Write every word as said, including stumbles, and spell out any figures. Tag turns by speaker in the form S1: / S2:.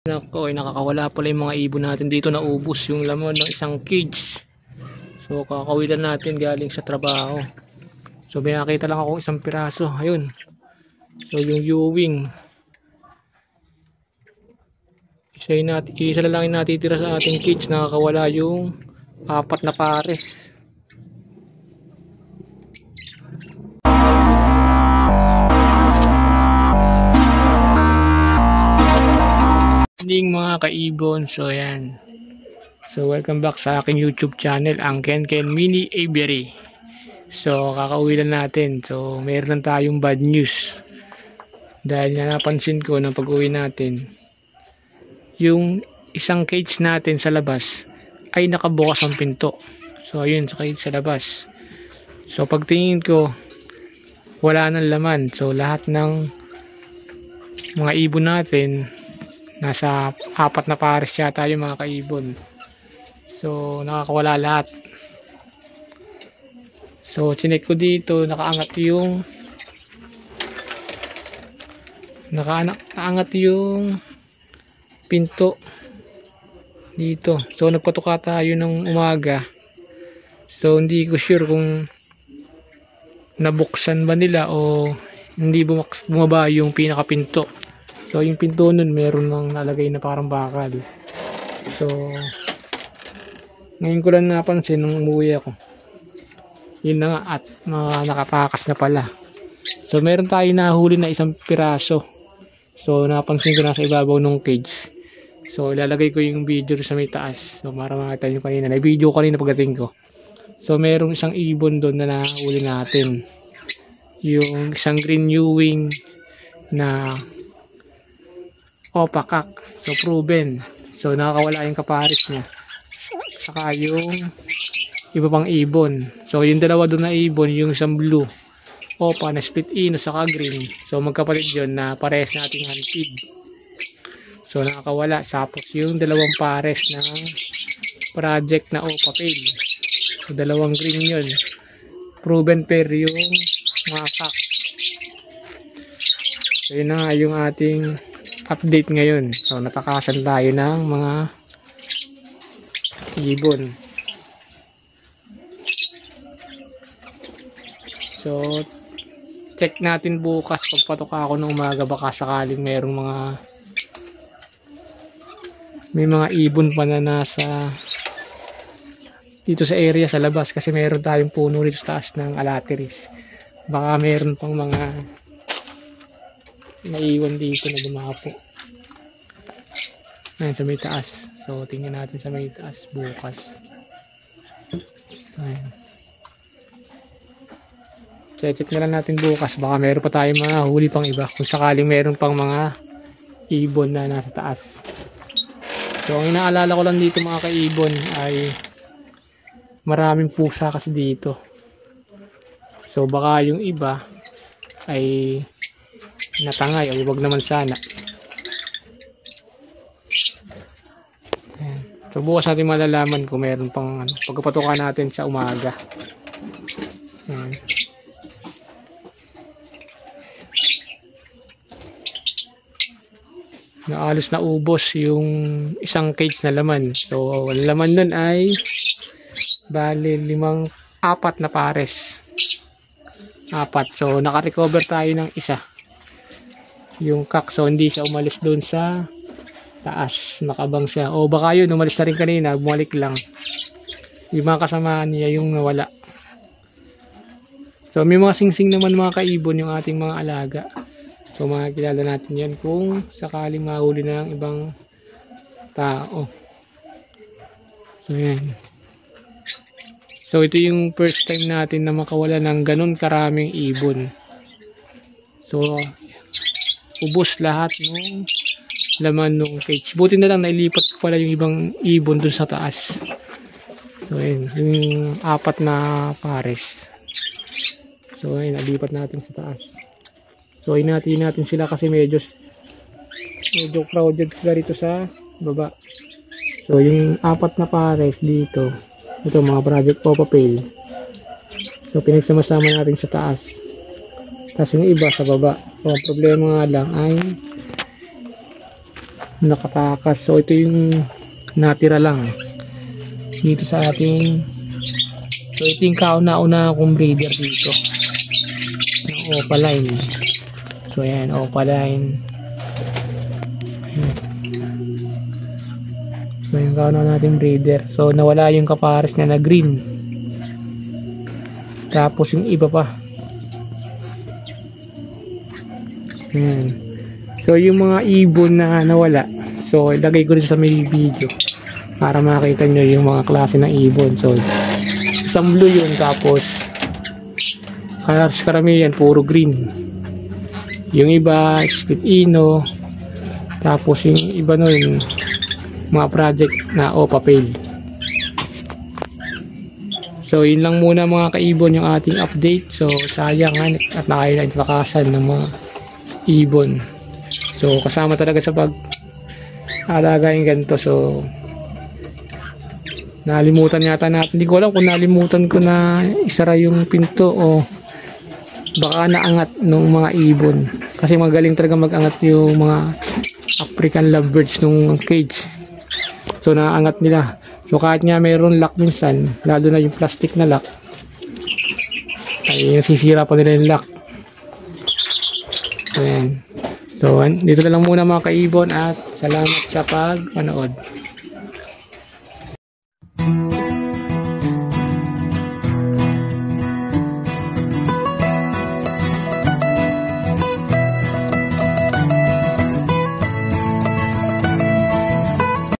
S1: Nako, ay nakakawala pala yung mga ibon natin dito, naubos yung laman ng isang cage. So kakawilan natin galing sa trabaho. So may nakita lang ako isang piraso, ayun. So yung Ewing, isa, natin, isa lang yung natitira sa ating cage, nakakawala yung apat na pares. Mga kaibon, so yan, so welcome back sa aking YouTube channel, ang Ken Ken Mini Aviary. So kakauwilan natin, so meron tayong bad news dahil na napansin ko ng pag-uwi natin yung isang cage natin sa labas ay nakabukas ang pinto. So ayun, sa cage sa labas, so pagtingin ko wala nang laman. So lahat ng mga ibon natin, nasa apat na pares yata yung mga kaibon. So nakakawala lahat. So chinek ko dito, nakaangat yung nakaangat yung pinto dito. So nagpatuka tayo ng umaga. So hindi ko sure kung nabuksan ba nila o hindi bumaba yung pinakapinto. So yung pinto nun meron nang nalagay na parang bakal. So ngayon ko lang napansin nung umuwi ako. Yun na nga, at mga nakatakas na pala. So meron tayo nahuli na isang piraso. So napansin ko na sa ibabaw ng cage. So ilalagay ko yung video sa may taas. So para makita nyo kanina. Na-video ko kanina pagdating ko. So merong isang ibon doon na nahuli natin. Yung isang green Ewing na opakak. So proven. So nakakawala yung kaparis niya. Saka yung iba pang ibon. So yung dalawa doon na ibon, yung isang blue opa na split ino saka green. So magkapatid yun na pares nating hunted. So nakakawala. Tapos yung dalawang pares ng project na opa pail. So dalawang green yun. Proven pair yung mga kak. So yun na nga yung ating update ngayon. So natakasan tayo ng mga ibon. So check natin bukas pagpatuka ako ng umaga, baka sakaling merong mga may mga ibon pa na nasa dito sa area sa labas, kasi meron tayong puno dito sa taas ng alateris. Baka meron pang mga naiwan dito na dumapo. Ayan, sa may taas. So tingnan natin sa may taas bukas. Ayan. Check na lang natin bukas, baka meron pa tayong mga huli pang iba kung sakaling meron pang mga ibon na nasa taas. So ang inaalala ko lang dito mga kaibon ay maraming pusa kasi dito. So baka yung iba ay natangay, o wag naman sana. Ayan. So bukas natin malalaman kung meron pang ano, pagpapatukan natin sa umaga. Ayan. Naalos na ubos yung isang cage na laman. So ang laman nun ay bali limang apat na pares. Apat. So naka-recover tayo ng isa. Yung kak, so hindi siya umalis doon sa taas, nakabang siya. O baka yun, umalis na rin kanina, bumalik lang. Yung mga kasama niya yung nawala. So may mga singsing naman mga kaibon yung ating mga alaga. So makikilala natin yan kung sakaling mahuli na ng ibang tao. So yan. So ito yung first time natin na makawala ng ganun karaming ibon. So ubos lahat ng laman ng cage. Buti na lang nailipat ko pala yung ibang ibon dun sa taas. So ayun, yung apat na pares. So ayun, nalipat natin sa taas. So inatin natin sila kasi medyo medyo crowded sila rito sa baba. So yung apat na pares dito, ito mga project opa pail. So pinagsama-sama natin sa taas. Tapos yung iba sa baba. So ang problema nga lang ay nakatakas. So ito yung natira lang dito sa ating, so ito yung kauna-una akong breeder dito ng opaline. So ayan, opaline. Ayan. So yung kauna nating breeder. So nawala yung kapares niya na green. Tapos yung iba pa. Ayan. So yung mga ibon na nawala, so ilagay ko rin sa may video para makita nyo yung mga klase ng ibon. So isang blue yun, tapos karamihan puro green. Yung iba split ino, tapos yung iba nun mga project na opa pale. So yun lang muna mga kaibon yung ating update. So sayang nga at nakailantlakasan ng mga ibon. So kasama talaga sa pag alaga yung ganito. So nalimutan yata natin, hindi ko alam kung nalimutan ko na isara yung pinto o baka naangat ng mga ibon, kasi magaling talaga magangat yung mga African lovebirds nung cage. So naangat nila. So kahit nga mayroon lock minsan, lalo na yung plastic na lock, ay nasisira pa nila yung lock. Ayan. So dito na lang muna mga kaibon at salamat sa pagpanood.